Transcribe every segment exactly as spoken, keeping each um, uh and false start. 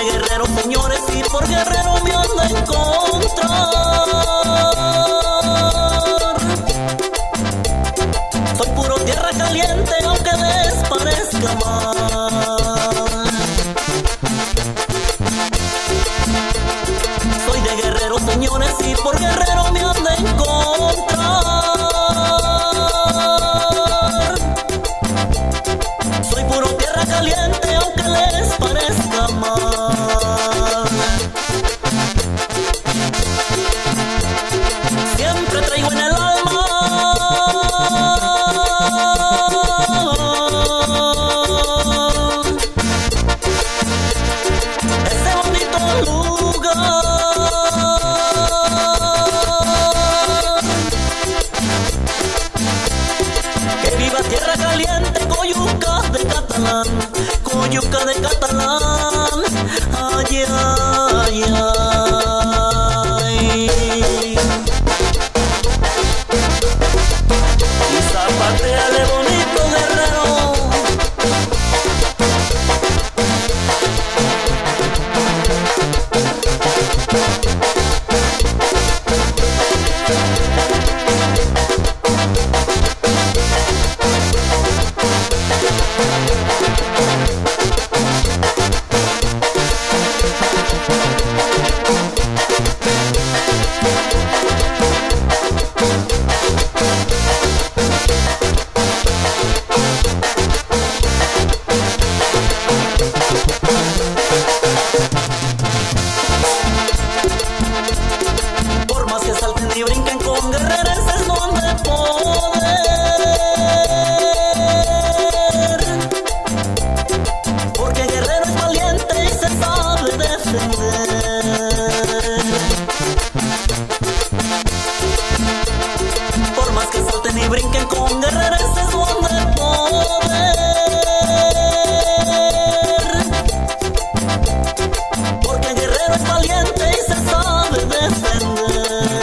Guerrero, señores, y por Guerrero me han de encontrar. Soy puro tierra caliente, aunque les parezca mal. Soy de Guerrero, señores, y por Guerrero me han de encontrar. Soy puro tierra caliente, aunque les parezca mal. Siempre traigo en el alma ese bonito lugar. Que viva tierra caliente, Coyuca de Catalán, Coyuca de Catalán, ay, ay, ay. Y zapateale bonito, Guerrero. Por más que salten y brinquen con guerrerenses no han de poder, porque Guerrero es valiente y se sabe defender. Por más que salten y brinquen con guerrerenses no han de poder, porque Guerrero es valiente y se sabe defender.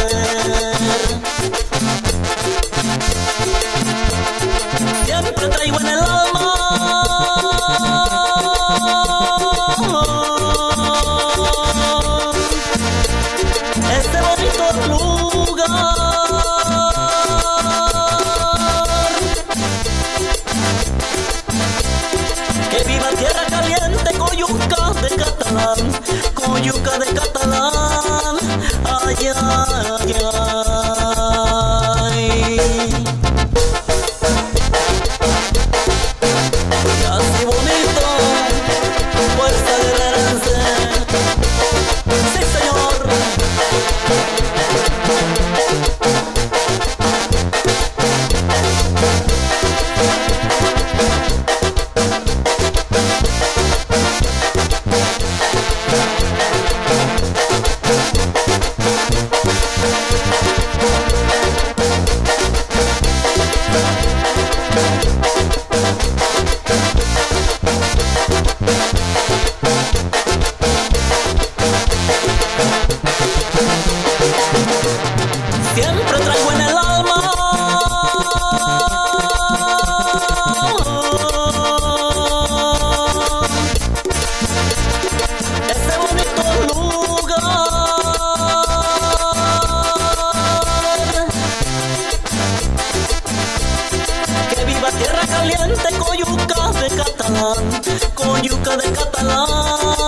Siempre traigo en el alma este bonito lugar. Que viva tierra caliente, Coyuca de Catalán, Coyuca de Catalán, ay, ay, ay. Y así bonito, fuerza guerrerense. Sí, señor. Siempre traigo en el alma ese bonito lugar. Que viva tierra caliente, Coyuca de Catalán, Coyuca de Catalán.